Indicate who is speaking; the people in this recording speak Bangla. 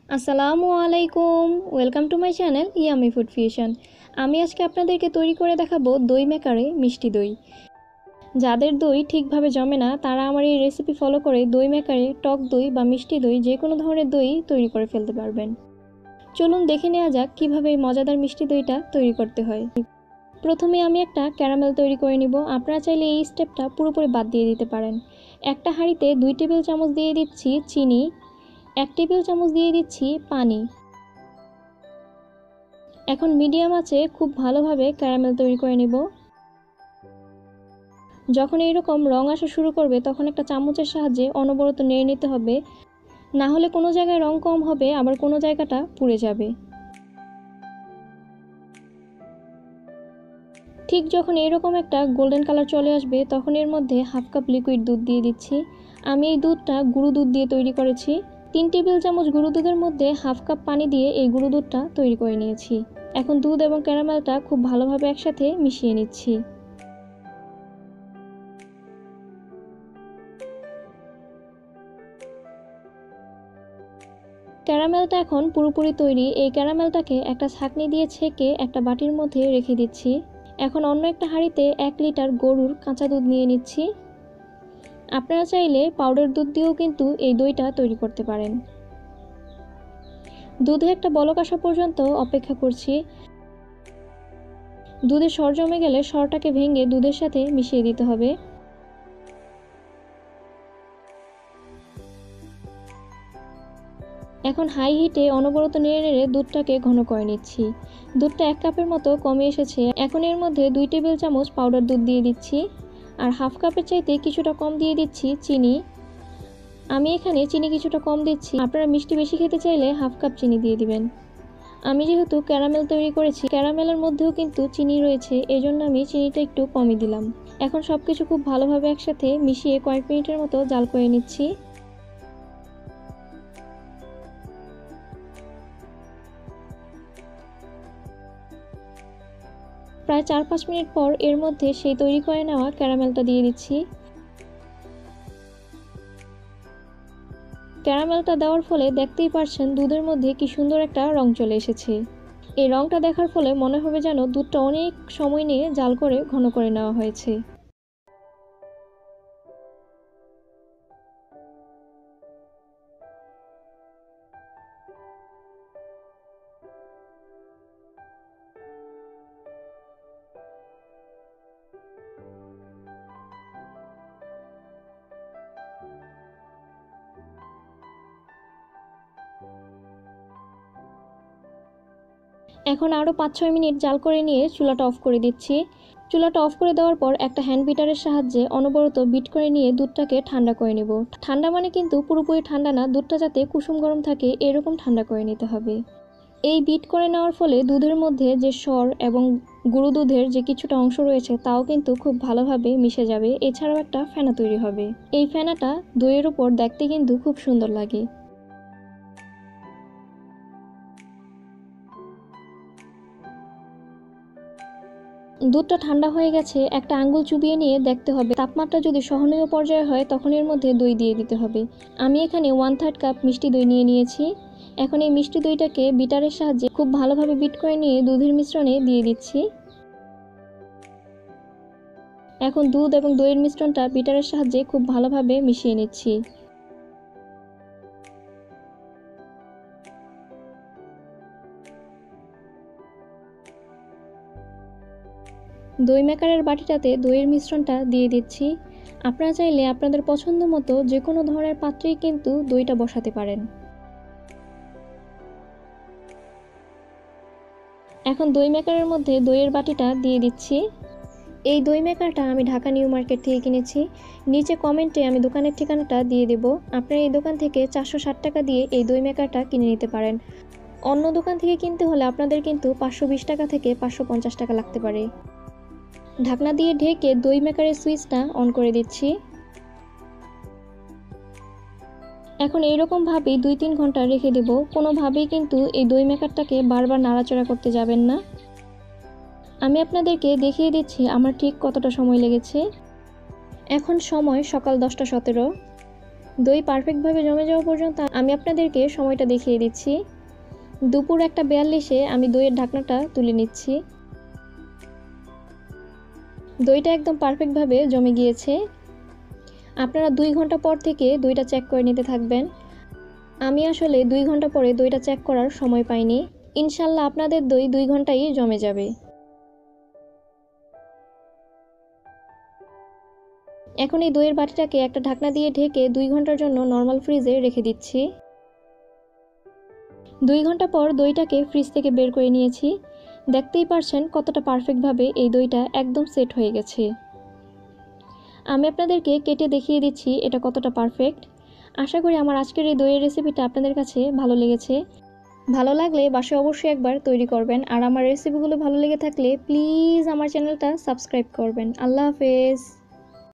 Speaker 1: আসসালামু আলাইকুম, welcome to my channel yummy food fusion. আমি আজকে আপনাদেরকে তৈরি করে দেখাবো দই মেকারে মিষ্টি দই। যাদের দই ঠিকভাবে জমে না তারা আমার এই রেসিপি ফলো করে দই মেকারে টক দই বা মিষ্টি দই যে কোনো ধরনের দই তৈরি করে ফেলতে পারবেন। চলুন দেখে নেওয়া যাক কীভাবে এই মজাদার মিষ্টি দইটা তৈরি করতে হয়। প্রথমে আমি একটা ক্যারামেল তৈরি করে নিব। আপনারা চাইলে এই স্টেপটা পুরোপুরি বাদ দিয়ে দিতে পারেন। একটা হাঁড়িতে 2 টেবিল চামচ দিয়ে দিচ্ছি চিনি, 1 টেবিল চামচ দিয়ে দিচ্ছি পানি। এখন মিডিয়াম আঁচে খুব ভালোভাবে ক্যারামেল তৈরি করে নিব। যখন এইরকম রং আসা শুরু করবে তখন একটা চামচের সাহায্যে অনবরত নেড়ে নিতে হবে, না হলে কোনো জায়গায় রং কম হবে আবার কোনো জায়গাটা পুড়ে যাবে। ঠিক যখন এইরকম একটা গোল্ডেন কালার চলে আসবে তখন এর মধ্যে হাফ কাপ লিকুইড দুধ দিয়ে দিচ্ছি। আমি এই দুধটা গুঁড়ো দুধ দিয়ে তৈরি করেছি। 3 টেবিল চামচ গুঁড়ো দুধের মধ্যে হাফ কাপ পানি দিয়ে এই গুঁড়ো দুধটা তৈরি করে নিয়েছি। এখন দুধ এবং ক্যারামেলটা খুব ভালোভাবে একসাথে মিশিয়ে নিচ্ছি। ক্যারামেলটা এখন পুরোপুরি তৈরি। এই ক্যারামেলটাকে একটা ছাঁকনি দিয়ে ছেঁকে একটা বাটির মধ্যে রেখে দিচ্ছি। এখন অন্য একটা হাঁড়িতে 1 লিটার গরুর কাঁচা দুধ নিয়ে নিচ্ছি। আপনারা চাইলে পাউডার দুধ দিয়েও কিন্তু এই দইটা তৈরি করতে পারেন। দুধে একটা বলক আসা পর্যন্ত অপেক্ষা করছি। দুধে সর জমে গেলে সরটাকে ভেঙে দুধের সাথে মিশিয়ে দিতে হবে। এখন হাই হিটে অনবরত নেড়ে নেড়ে দুধটাকে ঘন করে নিচ্ছি। দুধটা 1 কাপের মতো কমে এসেছে। এখন এর মধ্যে 2 টেবিল চামচ পাউডার দুধ দিয়ে দিচ্ছি আর হাফ কাপের চাইতে কিছুটা কম দিয়ে দিচ্ছি চিনি। আমি এখানে চিনি কিছুটা কম দিচ্ছি, আপনারা মিষ্টি বেশি খেতে চাইলে হাফ কাপ চিনি দিয়ে দিবেন। আমি যেহেতু ক্যারামেল তৈরি করেছি, ক্যারামেলের মধ্যেও কিন্তু চিনি রয়েছে, এজন্য আমি চিনিটা একটু কমই দিলাম। এখন সব কিছু খুব ভালোভাবে একসাথে মিশিয়ে কয়েক মিনিটের মতো জাল করে নিচ্ছি। প্রায় 4-5 মিনিট পর এর মধ্যে সেই তৈরি করে নেওয়া ক্যারামেলটা দিয়ে দিচ্ছি। ক্যারামেলটা দেওয়ার ফলে দেখতেই পারছেন দুধের মধ্যে কি সুন্দর একটা রং চলে এসেছে। এই রংটা দেখার ফলে মনে হবে যেন দুধটা অনেক সময় নিয়ে জাল করে ঘন করে নেওয়া হয়েছে। এখন আরও 5-6 মিনিট জাল করে নিয়ে চুলাটা অফ করে দিচ্ছি। চুলাটা অফ করে দেওয়ার পর একটা হ্যান্ড বিটারের সাহায্যে অনবরত বিট করে নিয়ে দুধটাকে ঠান্ডা করে নেব। ঠান্ডা মানে কিন্তু পুরোপুরি ঠান্ডা না, দুধটা যাতে কুসুম গরম থাকে এরকম ঠান্ডা করে নিতে হবে। এই বিট করে নেওয়ার ফলে দুধের মধ্যে যে সর এবং গুঁড়ো দুধের যে কিছুটা অংশ রয়েছে তাও কিন্তু খুব ভালোভাবে মিশে যাবে। এছাড়াও একটা ফেনা তৈরি হবে। এই ফেনাটা দইয়ের উপর দেখতে কিন্তু খুব সুন্দর লাগে। দুধটা ঠান্ডা হয়ে গেছে, একটা আঙ্গুল চুবিয়ে নিয়ে দেখতে হবে। তাপমাত্রা যদি সহনীয় পর্যায়ে হয় তখন এর মধ্যে দই দিয়ে দিতে হবে। আমি এখানে 1/3 কাপ মিষ্টি দই নিয়ে নিয়েছি। এখন এই মিষ্টি দইটাকে বিটারের সাহায্যে খুব ভালোভাবে বিট করে নিয়ে দুধের মিশ্রণে দিয়ে দিচ্ছি। এখন দুধ এবং দইয়ের মিশ্রণটা বিটারের সাহায্যে খুব ভালোভাবে মিশিয়ে নিচ্ছি। দই মেকারের বাটিটাতে দইয়ের মিশ্রণটা দিয়ে দিচ্ছি। আপনারা চাইলে আপনাদের পছন্দ মতো যে কোনো ধরনের পাত্রেই কিন্তু দইটা বসাতে পারেন। এখন দই মেকারের মধ্যে দইয়ের বাটিটা দিয়ে দিচ্ছি। এই দই মেকারটা আমি ঢাকা নিউ মার্কেট থেকে কিনেছি। নিচে কমেন্টে আমি দোকানের ঠিকানাটা দিয়ে দেব। আপনারা এই দোকান থেকে 460 টাকা দিয়ে এই দই মেকারটা কিনে নিতে পারেন। অন্য দোকান থেকে কিনতে হলে আপনাদের কিন্তু 520 টাকা থেকে 550 টাকা লাগতে পারে। ঢাকনা দিয়ে ঢেকে দই মেকারের সুইচটা অন করে দিচ্ছি। এখন এইরকমভাবেই 2-3 ঘন্টা রেখে দেব। কোনোভাবেই কিন্তু এই দই মেকারটাকে বারবার নাড়াচাড়া করতে যাবেন না। আমি আপনাদেরকে দেখিয়ে দিচ্ছি আমার ঠিক কতটা সময় লেগেছে। এখন সময় সকাল 10টা 17। দই পারফেক্টভাবে জমে যাওয়া পর্যন্ত আমি আপনাদেরকে সময়টা দেখিয়ে দিচ্ছি। দুপুর 1:42-এ আমি দইয়ের ঢাকনাটা তুলে নিচ্ছি। দইটা একদম পারফেক্টভাবে জমে গিয়েছে। আপনারা 2 ঘন্টা পর থেকে দইটা চেক করে নিতে থাকবেন। আমি আসলে 2 ঘন্টা পরে দইটা চেক করার সময় পাইনি। ইনশাল্লাহ আপনাদের দই 2 ঘন্টায় জমে যাবে। এখন এই দইয়ের বাটিটাকে একটা ঢাকনা দিয়ে ঢেকে 2 ঘন্টার জন্য নর্মাল ফ্রিজে রেখে দিচ্ছি। 2 ঘন্টা পর দইটাকে ফ্রিজ থেকে বের করে নিয়েছি। দেখতেই পারছেন কতটা পারফেক্টভাবে এই দইটা একদম সেট হয়ে গেছে। আমি আপনাদেরকে কেটে দেখিয়ে দিচ্ছি এটা কতটা পারফেক্ট। আশা করি আমার আজকের এই দইয়ের রেসিপিটা আপনাদের কাছে ভালো লেগেছে। ভালো লাগলে বাসায় অবশ্যই একবার তৈরি করবেন। আর আমার রেসিপিগুলো ভালো লেগে থাকলে প্লিজ আমার চ্যানেলটা সাবস্ক্রাইব করবেন। আল্লাহ হাফেজ।